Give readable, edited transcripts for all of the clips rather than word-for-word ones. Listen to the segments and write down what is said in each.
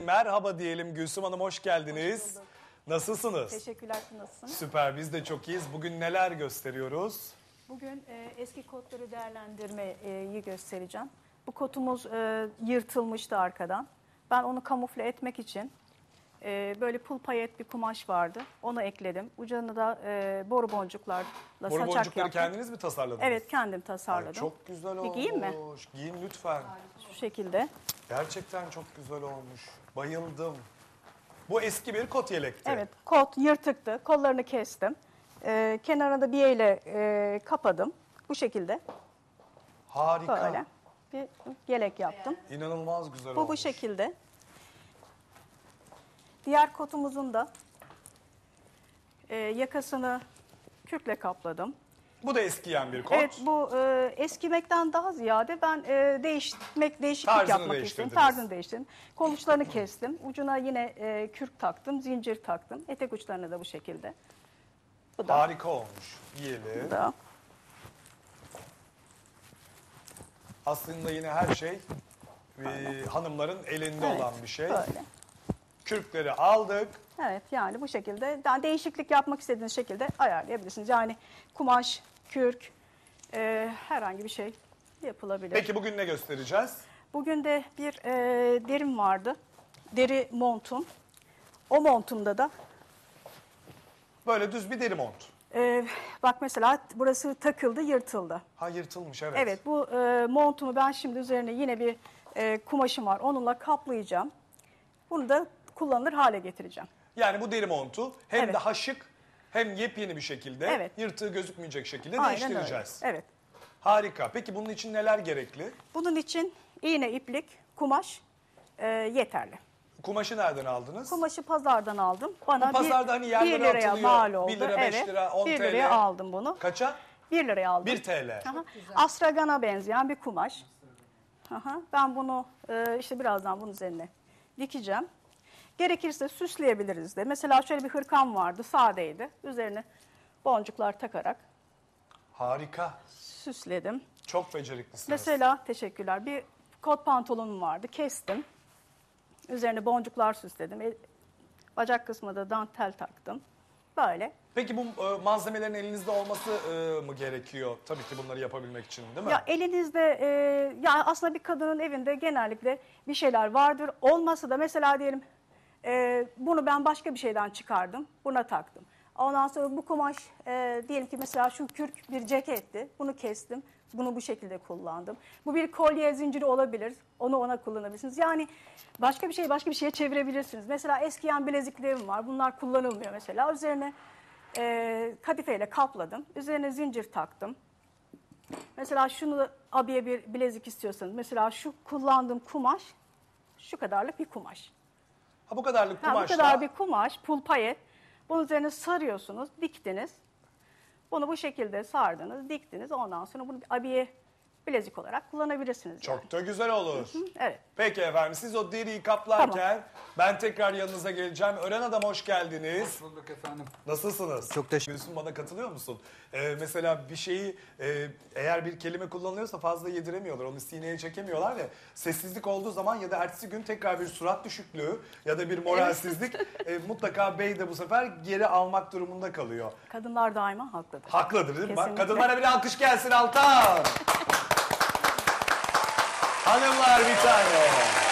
merhaba diyelim. Gülsüm Hanım hoş geldiniz. Hoş bulduk. Nasılsınız? Teşekkürler, nasılsınız? Süper, biz de çok iyiyiz. Bugün neler gösteriyoruz? Bugün eski kotları değerlendirmeyi göstereceğim. Bu kotumuz yırtılmıştı arkadan. Ben onu kamufle etmek için böyle pul payet bir kumaş vardı. Onu ekledim. Ucunu da boru boncuklarla Boru saçak boncukları yaptım. kendiniz mi tasarladınız? Evet, kendim tasarladım. Ay, çok güzel Bir olmuş. giyeyim mi? Giyin lütfen. Şu şekilde. Gerçekten çok güzel olmuş. Bayıldım. Bu eski bir kot yelekti. Evet, kot yırtıktı. Kollarını kestim. Kenarına da biyeyle kapadım. Bu şekilde. Harika. Böyle bir yelek yaptım. İnanılmaz güzel Bu olmuş. şekilde. Diğer kotumuzun da yakasını kürkle kapladım. Bu da eskiyen bir kot. Evet, bu eskimekten daha ziyade ben değişiklik Tarzını yapmak istedim. değiştirdiniz. Tarzını değiştirdim. Kol uçlarını kestim. Ucuna yine kürk taktım, zincir taktım. Etek uçlarına da bu şekilde. Bu da. Harika olmuş. Giyelim. Bu da. Aslında yine her şey hanımların elinde Evet, olan bir şey. Böyle. Kürkleri aldık. Evet, yani bu şekilde yani değişiklik yapmak istediğiniz şekilde ayarlayabilirsiniz. Yani kumaş, kürk, herhangi bir şey yapılabilir. Peki bugün ne göstereceğiz? Bugün de bir derim vardı. Deri montum. O montumda da Böyle düz bir deri mont. bak mesela burası takıldı, yırtıldı. Ha, yırtılmış, evet. Evet, bu montumu ben şimdi üzerine yine bir kumaşım var. Onunla kaplayacağım. Bunu da kullanılır hale getireceğim. Yani bu deri montu hem Evet. daha şık hem yepyeni bir şekilde Evet. yırtığı gözükmeyecek şekilde Aynen değiştireceğiz. öyle. Evet. Harika. Peki bunun için neler gerekli? Bunun için iğne, iplik, kumaş yeterli. Kumaşı nereden aldınız? Kumaşı pazardan aldım. Bana Bu pazarda hani 1 yerlere liraya atılıyor. mal oldu. 1 lira, 5 evet. lira, 10 1 TL. liraya aldım bunu. Kaça? 1 liraya aldım. 1 TL. Aha. Astragana benzeyen bir kumaş. Aha. Ben bunu işte birazdan bunun üzerine dikeceğim. Gerekirse süsleyebiliriz de. Mesela şöyle bir hırkam vardı, sadeydi. Üzerine boncuklar takarak Harika. süsledim. Çok beceriklisiniz. Mesela teşekkürler. Bir kot pantolonum vardı, kestim. Üzerine boncuklar süsledim. Bacak kısmına da dantel taktım. Böyle. Peki bu malzemelerin elinizde olması mı gerekiyor? Tabii ki bunları yapabilmek için, değil mi? Ya elinizde, ya aslında bir kadının evinde genellikle bir şeyler vardır. Olmasa da mesela diyelim bunu ben başka bir şeyden çıkardım, buna taktım. Ondan sonra bu kumaş diyelim ki mesela şu kürk bir ceketti, bunu kestim, bunu bu şekilde kullandım. Bu bir kolye zinciri olabilir, onu ona kullanabilirsiniz. Yani başka bir şeyi başka bir şeye çevirebilirsiniz. Mesela eskiyen bileziklerim var, bunlar kullanılmıyor mesela. Üzerine kadifeyle kapladım, üzerine zincir taktım. Mesela şunu abiye bir bilezik istiyorsanız, mesela şu kullandığım kumaş şu kadarlık bir kumaş. Ha, bu kadarlık Ha, bu kumaşla kadar bir kumaş, pul payet. Bunun üzerine sarıyorsunuz, diktiniz. Bunu bu şekilde sardınız, diktiniz. Ondan sonra bunu bir abiye bilezik olarak kullanabilirsiniz. çok da güzel olur. Evet. Peki efendim, siz o deriyi kaplarken ben tekrar yanınıza geleceğim. Ören Adam hoş geldiniz. Hoş bulduk efendim. Nasılsınız? Çok teşekkür Gülsüm, bana katılıyor musun? Mesela bir şeyi eğer bir kelime kullanılıyorsa fazla yediremiyorlar. Onu sineye çekemiyorlar ve sessizlik olduğu zaman ya da ertesi gün tekrar bir surat düşüklüğü ya da bir moralsizlik mutlaka bey de bu sefer geri almak durumunda kalıyor. Kadınlar daima haklıdır. Haklıdır değil mi? Bak, Kesinlikle. kadınlara bir alkış gelsin Altan. Hanımlar bir tane.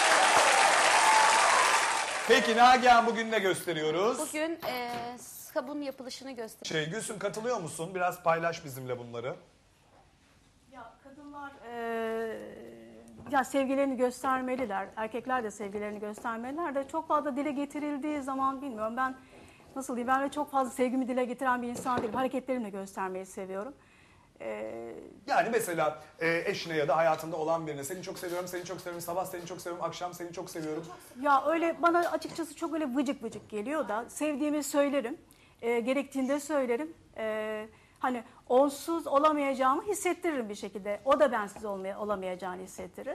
Peki Nagihan, bugün ne gösteriyoruz? Bugün sabun yapılışını göstereceğim. Gülsüm, katılıyor musun? Biraz paylaş bizimle bunları. Ya kadınlar ya sevgilerini göstermeliler. Erkekler de sevgilerini göstermeliler de çok fazla dile getirildiği zaman bilmiyorum, ben nasıl diyeyim, ben de çok fazla sevgimi dile getiren bir insan değilim. Hareketlerimle göstermeyi seviyorum. Yani mesela eşine ya da hayatında olan birine seni çok seviyorum, seni çok seviyorum, sabah seni çok seviyorum, akşam seni çok seviyorum. Ya öyle bana açıkçası çok öyle vıcık vıcık geliyor da sevdiğimi söylerim. Gerektiğinde söylerim. Hani onsuz olamayacağımı hissettiririm bir şekilde. O da bensiz olamayacağını hissettirir.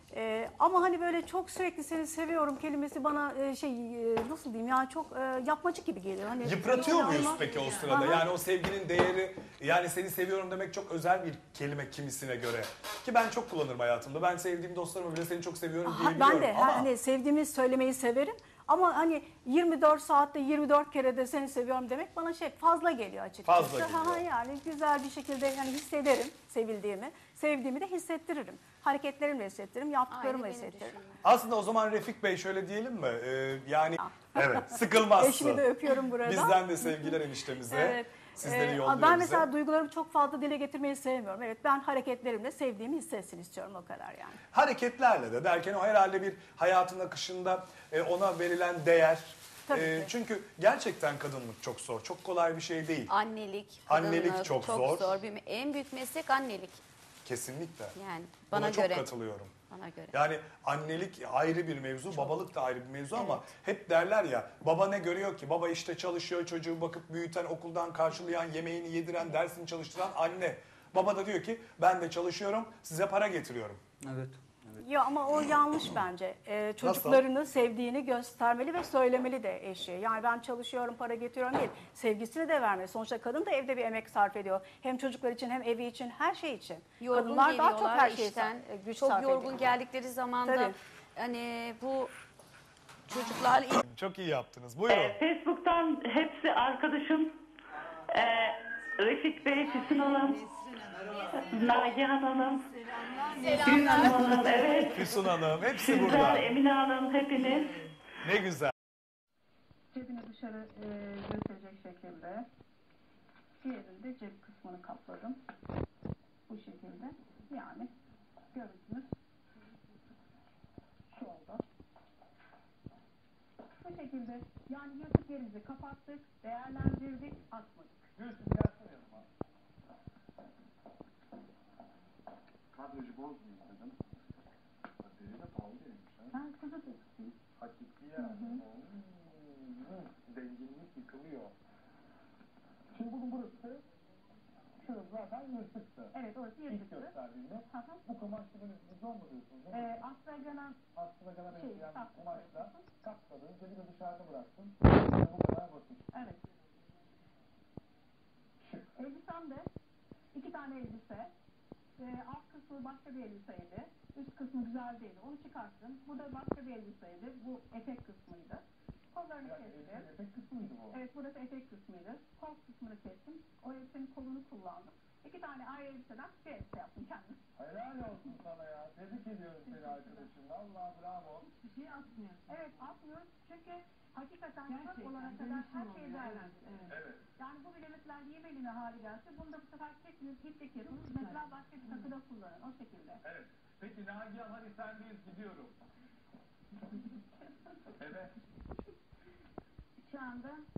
Ama hani böyle çok sürekli seni seviyorum kelimesi bana nasıl diyeyim ya çok yapmacık gibi geliyor. Hani Yıpratıyor muyuz ama- peki o sırada? Aha. Yani o sevginin değeri, yani seni seviyorum demek çok özel bir kelime kimisine göre. Ki ben çok kullanırım hayatımda. Ben sevdiğim dostlarıma bile seni çok seviyorum diyebiliyorum. Ben de Ama hani sevdiğimi söylemeyi severim. Ama hani 24 saatte 24 kere de seni seviyorum demek bana fazla geliyor açıkçası. Fazla geliyor. Yani güzel bir şekilde yani hissederim sevildiğimi. Sevdiğimi de hissettiririm. Hareketlerimle hissettiririm, yaptıklarımla Aynı benim hissettiririm. düşüncem. aslında o zaman Refik Bey şöyle diyelim mi? Yani evet, sıkılmazsın. Eşimi de öpüyorum burada. Bizden de sevgiler eniştemize. Evet. Sizleri yolluyor Ben bize. mesela duygularımı çok fazla dile getirmeyi sevmiyorum. Evet, ben hareketlerimle sevdiğimi hissetsin istiyorum, o kadar yani. Hareketlerle de derken o herhalde bir hayatın akışında ona verilen değer. Tabii ki. Çünkü gerçekten kadınlık çok zor. Çok kolay bir şey değil. Annelik, Annelik kadınlık çok zor. En büyük meslek annelik. Kesinlikle. Yani Buna bana çok göre. katılıyorum. Bana göre. Yani annelik ayrı bir mevzu, babalık da ayrı bir mevzu ama hep derler ya, baba ne görüyor ki? Baba işte çalışıyor, çocuğu bakıp büyüten, okuldan karşılayan, yemeğini yediren, dersini çalıştıran anne. Baba da diyor ki ben de çalışıyorum, size para getiriyorum. Evet. Ya ama o yanlış bence. Çocuklarını sevdiğini göstermeli ve söylemeli de eşi. Yani ben çalışıyorum, para getiriyorum değil. Sevgisini de vermeli. Sonuçta kadın da evde bir emek sarf ediyor. Hem çocuklar için hem evi için, her şey için. Yorgun Kadınlar daha çok geliyorlar her şeyi işten. güç Çok sarf yorgun ediyor. geldikleri zaman da Tabii. hani bu çocuklarla Çok iyi yaptınız. Buyurun. Facebook'tan hepsi arkadaşım. Refik Bey, Füsun Hanım, Nagihan Hanım, Gül Hanım, evet. Füsun Hanım, hepsi Güzel, burada. Emine Hanım, hepiniz. Ne güzel. Cebini dışarı gösterecek şekilde. Diğerinde cep kısmını kapladım. Bu şekilde. Yani görüntümüz şu oldu. Bu şekilde yani yırtık yerimizi kapattık, değerlendirdik, atmadık. Kadrajı bozmayayım dedim. Kadrajı da pahalı değilmiş. Ben kuzu kestim. Hakiki ya. Zenginlik yıkılıyor. Şimdi bunun burası şurası zaten yırtıktı. Evet, orası İlk yırtıktı. gösterdiğinde bu kumaşlı böyle bizon mu diyorsunuz? Astraganan Aslında kadar benzeyen saf kumaşla kumaş. katladın, cebine dışarıda bıraktın. İşte bu kadar basit. Evet. Elbisem de 2 tane elbise. Alt kısmı başka bir elbiseydi. Üst kısmı güzel değildi. Onu çıkarttım. Bu da başka bir elbiseydi. Bu etek kısmıydı. Kollarını Yani kestim. efekt kısmıydı bu. Evet, burası etek kısmıydı. Kol kısmını kestim. O elbisenin kolunu kullandım. 2 tane ayrı elbiseden bir elbise yaptım kendim. Helal olsun sana ya. Tebrik ediyorum seni arkadaşım. Vallahi bravo. Hiçbir şey atmıyor. Evet, atmıyoruz. Çünkü hakikaten çok olana kadar her şeyi değerlendiriyoruz. Evet. Yani bu bile mesela yemeğine hali gelse bunu da bu sefer kesiniz, iplik yapın. Mesela başka bir takıda kullanın. O şekilde. Evet. Peki Nagihan, hadi sendeyiz, gidiyorum. Evet. Şu anda